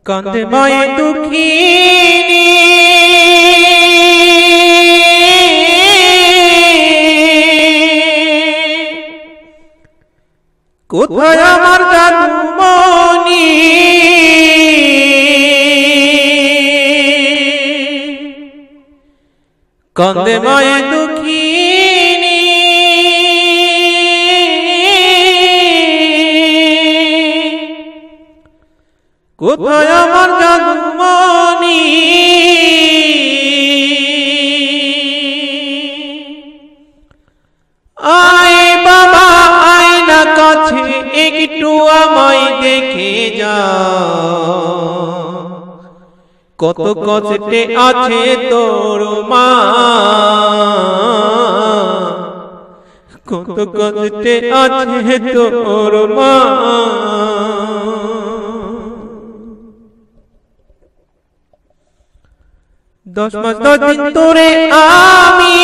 কাঁদে মায়ে দুঃখিনী কোথায় আমার জাদুমণি কাঁদে মায়ে দুঃখিনী কোথায় আমার জাদুমণি আয় বাবা আয় না কাছে একটু আমায় দেখে যা কত কষ্টে আছে তোর মা কত কষ্টে আছে তোর মা 10 মাস 10 দিন তোরে আমি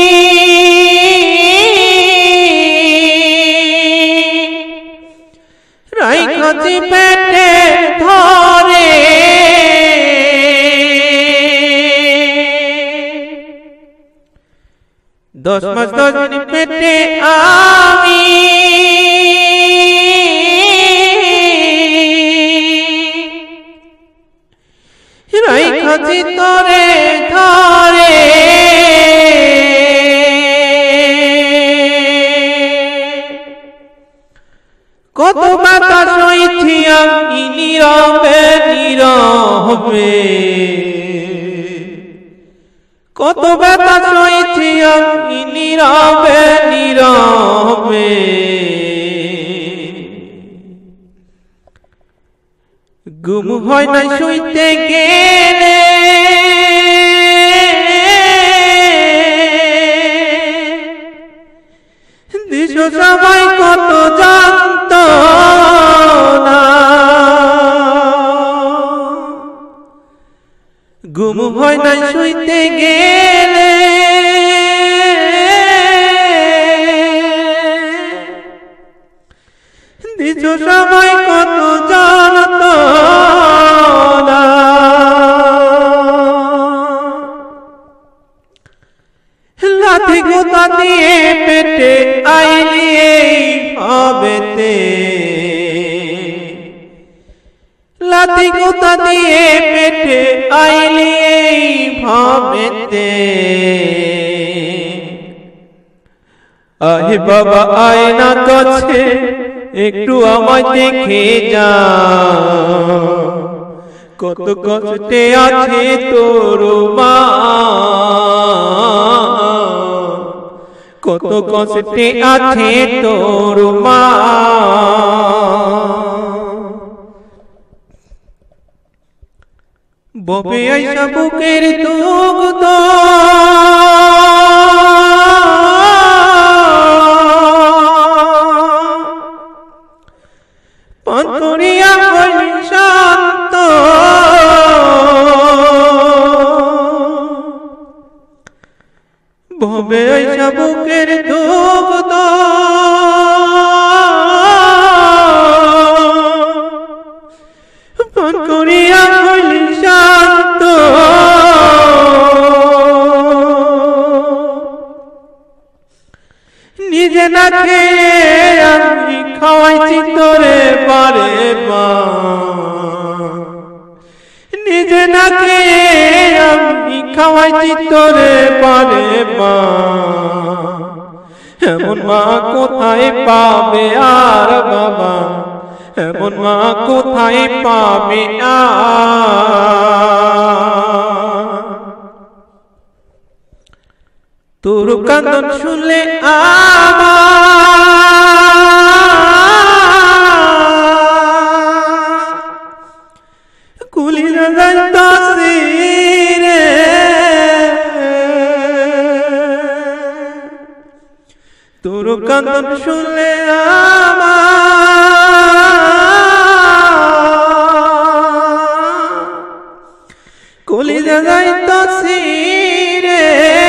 রাইখাছি পেটে ধরে 10 মাস 10 দিন পেটে আমি রাইখাছি তোরে ধরে কত ব্যথা সইছি আমি নীরবে নীরবে কত ব্যথা সইছি আমি নীরবে নীরবে গুম হয় না শুইতে গেলে দিশ সবাই কত জানত না গুম হয় না শুইতে গেলে দিশ সবাই কত জানত না লাথি গোতা দিয়ে পেটে আইলি হবেতে লাথি গোতা দিয়ে পেটে আইলি হবেতে আহে বাবা আয় না কাছে একটু আমায় দেখে যা কত কষ্টে আছে তোর মা কত কষ্টে আছে তোর মা ববে আইসা বুকের দুগ্ধ পন্তরিয়া হইল শান্ত ববে আইসা বুকের দুগ্ধ পন্তরিয়া হইল শান্ত নিজে না খেয়ে আমি খাওয়াইছি তোরে বারে বা নিজে না খেয়ে আমি খাওয়াইছি তোরে বারে বা এমন মা কোথায় পাবে আর বাবা এমন মা কোথায় পাবে আর তোর কান্দন শুনলে আমার কুলির যাইতাছে রে তোর কান্দন শুনলে আমার কুলির যাইতাছে রে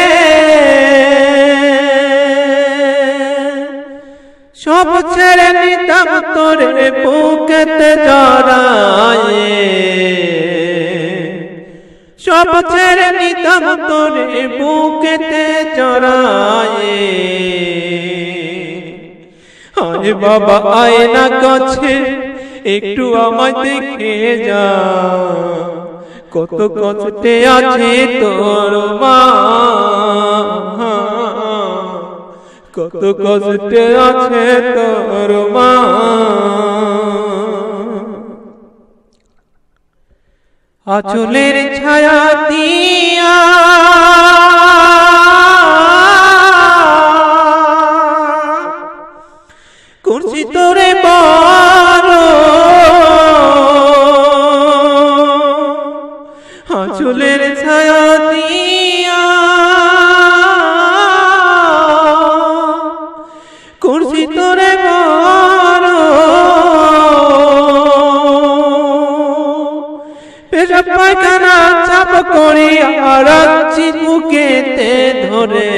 সব ছেড়ে নিতাম তোরে বুকেতে জড়ায়ে কষ্ট ছেড়ে নিতাম তোরে বুকেতে জড়ায়ে। আরে বাবা আয় না কাছে একটু আমায় দেখে যা, কত কষ্টে আছে তোর মা, কত কষ্টে আছে তোর মা। আঁচলের ছায়া দিয়া করছি তোরে বড়, আঁচলের ছায়া দিয়া করছি তোরে বড়। পেশাব পায়খানা চাপ করি রাখছি বুকেতে ধরে,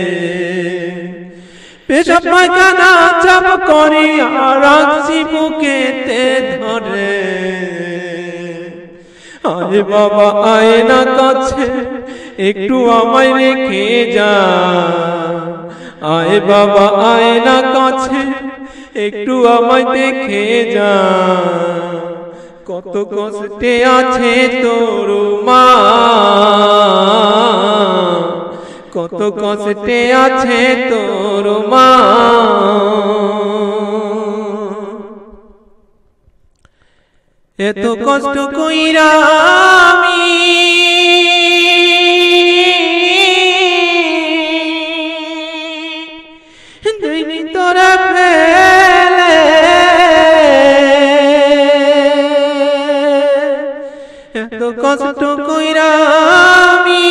পেশাব পায়খানা চাপ করি রাখছি বুকেতে ধরে। আরে বাবা আয় না কাছে একটু আমায় রেখে যা, আয় বাবা আয় না কাছে একটু আমায় দেখে যা, কত কষ্টে আছে তোর মা, কত কষ্টে আছে তোর মা। এত কষ্ট কইরা আমি দিনি তোরা ফেলে, এত কষ্ট কইরা আমি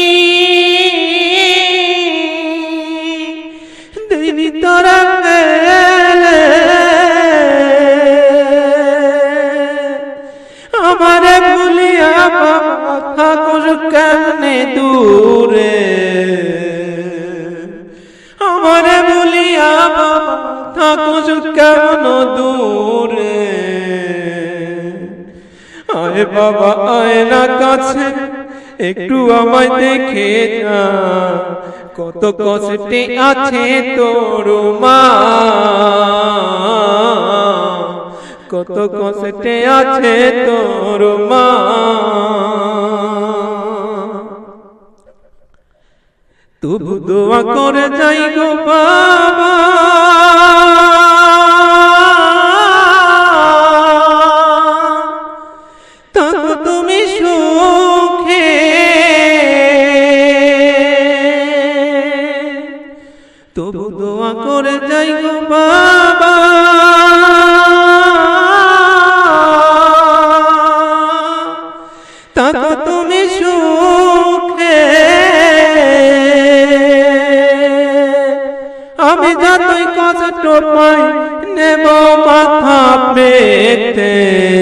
দিনি তোরা ফেলে। আমারে ভুলিয়া বাবা থাকুস কেমনে দূরে, আমারে ভুলিয়া বাবা থাকুস কেমন দূরে। আয় বাবা আয় না কাছে একটু আমায় দেখে যা, কত কষ্টে আছে তোর মা, কত কষ্টে আছে তোর মা। তবু দোয়া করে যাই গো বাবা, থাকো তুমি সুখে। তবু দোয়া করে যাই গো বাবা, থাকো তুমি সুখে। আমি যতই কষ্ট পাই নেব মাথা পেতে,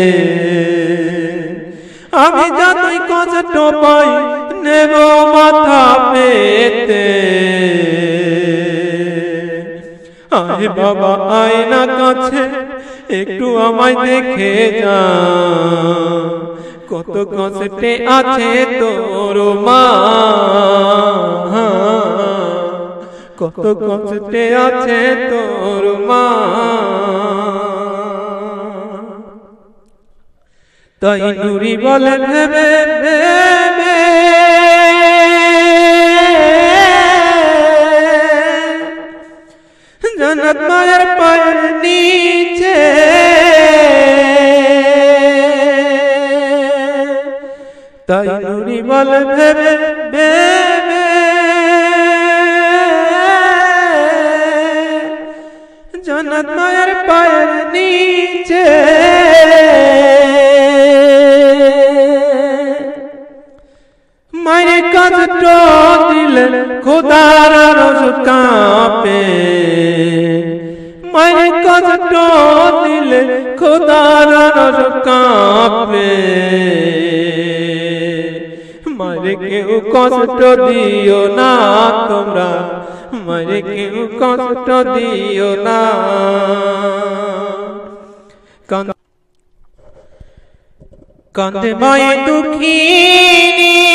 আমি যতই কষ্ট পাই নেব মাথা পেতে। আয় বাবা আয় না কাছে একটু আমায় দেখে যা, কত কষ্টে আছে তোর মা, কত কষ্টে আছে তোর মা। তাই নুরি বলে ভেবে ভেবে জান্নাত মায়ের পায়ের নিচে, তাই নুরি বলে ভেবে ভেবে জান্নাত মায়ের পায়ের নিচে। মায়ের কষ্ট দিলে খোদার রোজ কাঁপে, মায়ের কষ্ট দিলে খোদার রোজ কাঁপে। মায়ের কেউ কষ্ট দিও না তোমরা, মায়ের কেউ কষ্ট দিও না। কান্দে মায়ে দুঃখিনী